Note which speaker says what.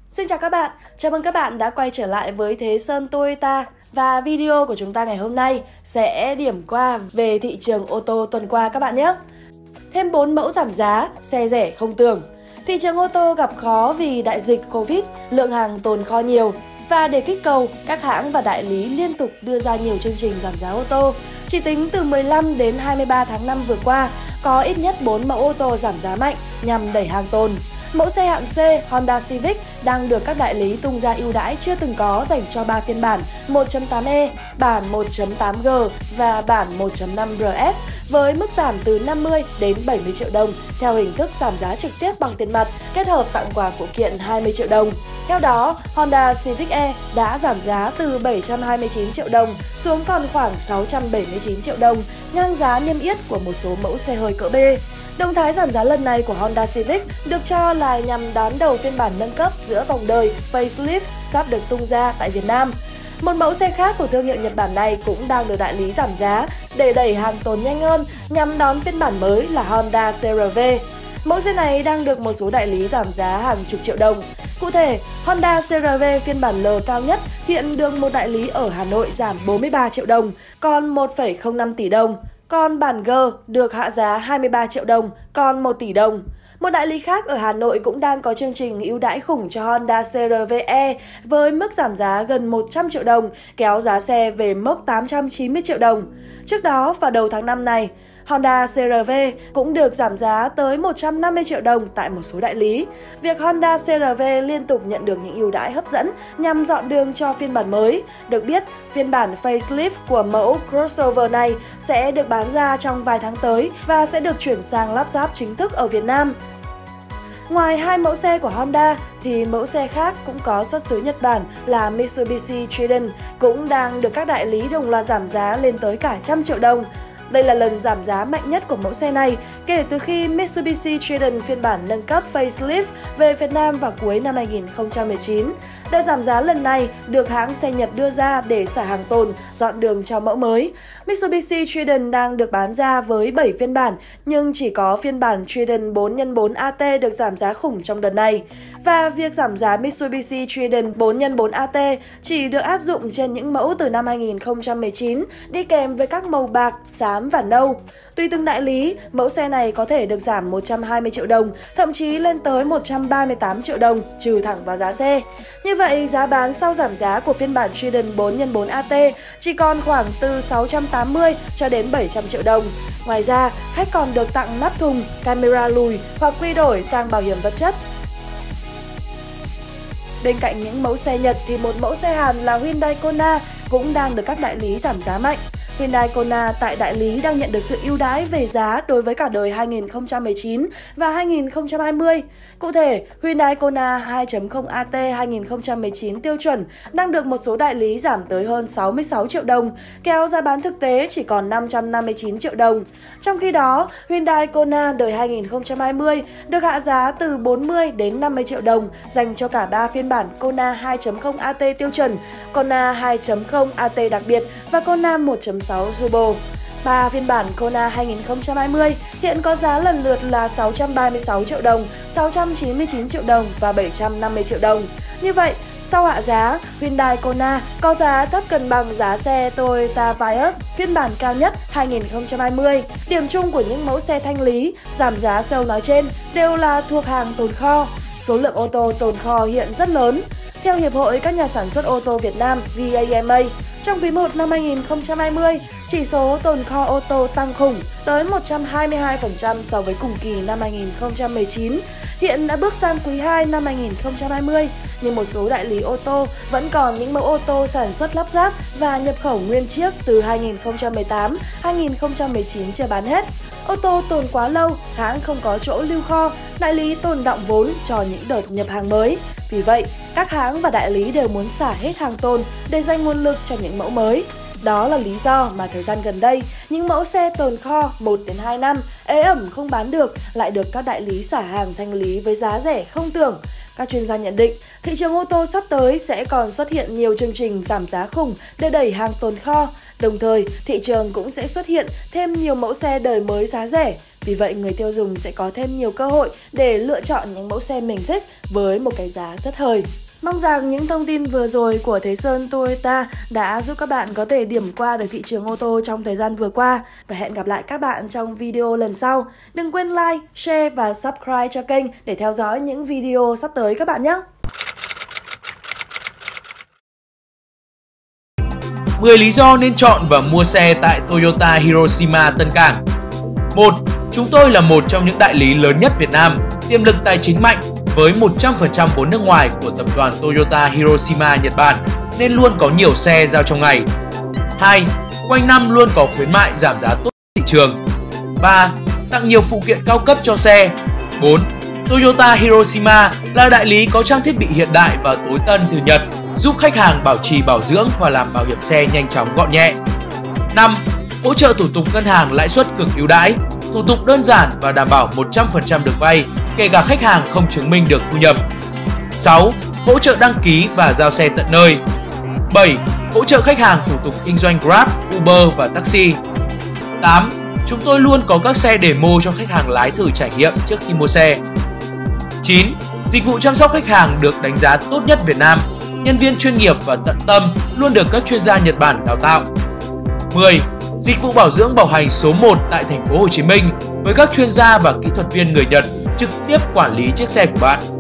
Speaker 1: Xin chào các bạn, chào mừng các bạn đã quay trở lại với Thế Sơn Toyota. Và video của chúng ta ngày hôm nay sẽ điểm qua về thị trường ô tô tuần qua các bạn nhé. Thêm 4 mẫu giảm giá, xe rẻ không tưởng. Thị trường ô tô gặp khó vì đại dịch Covid, lượng hàng tồn kho nhiều. Và để kích cầu, các hãng và đại lý liên tục đưa ra nhiều chương trình giảm giá ô tô. Chỉ tính từ 15 đến 23 tháng 5 vừa qua, có ít nhất 4 mẫu ô tô giảm giá mạnh nhằm đẩy hàng tồn. Mẫu xe hạng C Honda Civic đang được các đại lý tung ra ưu đãi chưa từng có dành cho 3 phiên bản 1.8e, bản 1.8G và bản 1.5 RS với mức giảm từ 50 đến 70 triệu đồng theo hình thức giảm giá trực tiếp bằng tiền mặt kết hợp tặng quà phụ kiện 20 triệu đồng. Theo đó, Honda Civic E đã giảm giá từ 729 triệu đồng xuống còn khoảng 679 triệu đồng, ngang giá niêm yết của một số mẫu xe hơi cỡ B. Động thái giảm giá lần này của Honda Civic được cho là nhằm đón đầu phiên bản nâng cấp giữa vòng đời facelift sắp được tung ra tại Việt Nam. Một mẫu xe khác của thương hiệu Nhật Bản này cũng đang được đại lý giảm giá để đẩy hàng tồn nhanh hơn nhằm đón phiên bản mới là Honda CR-V. Mẫu xe này đang được một số đại lý giảm giá hàng chục triệu đồng. Cụ thể, Honda CR-V phiên bản L cao nhất hiện được một đại lý ở Hà Nội giảm 43 triệu đồng, còn 1,05 tỷ đồng. Còn bản G được hạ giá 23 triệu đồng, còn 1 tỷ đồng. Một đại lý khác ở Hà Nội cũng đang có chương trình ưu đãi khủng cho Honda CR-V với mức giảm giá gần 100 triệu đồng, kéo giá xe về mốc 890 triệu đồng. Trước đó, vào đầu tháng 5 này, Honda CR-V cũng được giảm giá tới 150 triệu đồng tại một số đại lý. Việc Honda CR-V liên tục nhận được những ưu đãi hấp dẫn nhằm dọn đường cho phiên bản mới. Được biết, phiên bản facelift của mẫu crossover này sẽ được bán ra trong vài tháng tới và sẽ được chuyển sang lắp ráp chính thức ở Việt Nam. Ngoài hai mẫu xe của Honda thì mẫu xe khác cũng có xuất xứ Nhật Bản là Mitsubishi Triton cũng đang được các đại lý đồng loạt giảm giá lên tới cả 100 triệu đồng. Đây là lần giảm giá mạnh nhất của mẫu xe này kể từ khi Mitsubishi Triton phiên bản nâng cấp facelift về Việt Nam vào cuối năm 2019. Đợt giảm giá lần này được hãng xe Nhật đưa ra để xả hàng tồn, dọn đường cho mẫu mới. Mitsubishi Triton đang được bán ra với 7 phiên bản, nhưng chỉ có phiên bản Triton 4x4 AT được giảm giá khủng trong đợt này. Và việc giảm giá Mitsubishi Triton 4x4 AT chỉ được áp dụng trên những mẫu từ năm 2019, đi kèm với các màu bạc, xám và nâu. Tùy từng đại lý, mẫu xe này có thể được giảm 120 triệu đồng, thậm chí lên tới 138 triệu đồng, trừ thẳng vào giá xe. Như vậy, giá bán sau giảm giá của phiên bản Triton 4x4 AT chỉ còn khoảng từ 680 cho đến 700 triệu đồng. Ngoài ra, khách còn được tặng nắp thùng, camera lùi hoặc quy đổi sang bảo hiểm vật chất. Bên cạnh những mẫu xe Nhật thì một mẫu xe Hàn là Hyundai Kona cũng đang được các đại lý giảm giá mạnh. Hyundai Kona tại đại lý đang nhận được sự ưu đãi về giá đối với cả đời 2019 và 2020. Cụ thể, Hyundai Kona 2.0 AT 2019 tiêu chuẩn đang được một số đại lý giảm tới hơn 66 triệu đồng, kéo giá bán thực tế chỉ còn 559 triệu đồng. Trong khi đó, Hyundai Kona đời 2020 được hạ giá từ 40 đến 50 triệu đồng dành cho cả 3 phiên bản Kona 2.0 AT tiêu chuẩn, Kona 2.0 AT đặc biệt và Kona 1.6 Turbo. 3 phiên bản Kona 2020 hiện có giá lần lượt là 636 triệu đồng, 699 triệu đồng và 750 triệu đồng. Như vậy, sau hạ giá, Hyundai Kona có giá thấp gần bằng giá xe Toyota Vios phiên bản cao nhất 2020. Điểm chung của những mẫu xe thanh lý giảm giá sale nói trên đều là thuộc hàng tồn kho. Số lượng ô tô tồn kho hiện rất lớn. Theo Hiệp hội các nhà sản xuất ô tô Việt Nam VAMA, trong quý 1 năm 2020, chỉ số tồn kho ô tô tăng khủng tới 122% so với cùng kỳ năm 2019. Hiện đã bước sang quý 2 năm 2020, nhưng một số đại lý ô tô vẫn còn những mẫu ô tô sản xuất lắp ráp và nhập khẩu nguyên chiếc từ 2018-2019 chưa bán hết. Ô tô tồn quá lâu, hãng không có chỗ lưu kho, đại lý tồn đọng vốn cho những đợt nhập hàng mới. Vì vậy, các hãng và đại lý đều muốn xả hết hàng tồn để dành nguồn lực cho những mẫu mới. Đó là lý do mà thời gian gần đây, những mẫu xe tồn kho 1 đến 2 năm ế ẩm không bán được lại được các đại lý xả hàng thanh lý với giá rẻ không tưởng. Các chuyên gia nhận định, thị trường ô tô sắp tới sẽ còn xuất hiện nhiều chương trình giảm giá khủng để đẩy hàng tồn kho. Đồng thời, thị trường cũng sẽ xuất hiện thêm nhiều mẫu xe đời mới giá rẻ. Vì vậy, người tiêu dùng sẽ có thêm nhiều cơ hội để lựa chọn những mẫu xe mình thích với một cái giá rất hời. Mong rằng những thông tin vừa rồi của Thế Sơn Toyota đã giúp các bạn có thể điểm qua được thị trường ô tô trong thời gian vừa qua. Và hẹn gặp lại các bạn trong video lần sau. Đừng quên like, share và subscribe cho kênh để theo dõi những video sắp tới các bạn nhé!
Speaker 2: 10 lý do nên chọn và mua xe tại Toyota Hiroshima Tân Cảng. 1. Chúng tôi là một trong những đại lý lớn nhất Việt Nam, tiềm lực tài chính mạnh với 100% vốn nước ngoài của tập đoàn Toyota Hiroshima Nhật Bản nên luôn có nhiều xe giao trong ngày. 2. Quanh năm luôn có khuyến mại giảm giá tốt thị trường. 3. Tặng nhiều phụ kiện cao cấp cho xe. 4. Toyota Hiroshima là đại lý có trang thiết bị hiện đại và tối tân từ Nhật, giúp khách hàng bảo trì bảo dưỡng và làm bảo hiểm xe nhanh chóng gọn nhẹ. 5. Hỗ trợ thủ tục ngân hàng lãi suất cực ưu đãi, thủ tục đơn giản và đảm bảo 100% được vay, kể cả khách hàng không chứng minh được thu nhập. 6. Hỗ trợ đăng ký và giao xe tận nơi. 7. Hỗ trợ khách hàng thủ tục kinh doanh Grab, Uber và taxi. 8. Chúng tôi luôn có các xe demo cho khách hàng lái thử trải nghiệm trước khi mua xe. 9. Dịch vụ chăm sóc khách hàng được đánh giá tốt nhất Việt Nam, nhân viên chuyên nghiệp và tận tâm luôn được các chuyên gia Nhật Bản đào tạo. 10. Dịch vụ bảo dưỡng bảo hành số 1 tại thành phố Hồ Chí Minh với các chuyên gia và kỹ thuật viên người Nhật trực tiếp quản lý chiếc xe của bạn.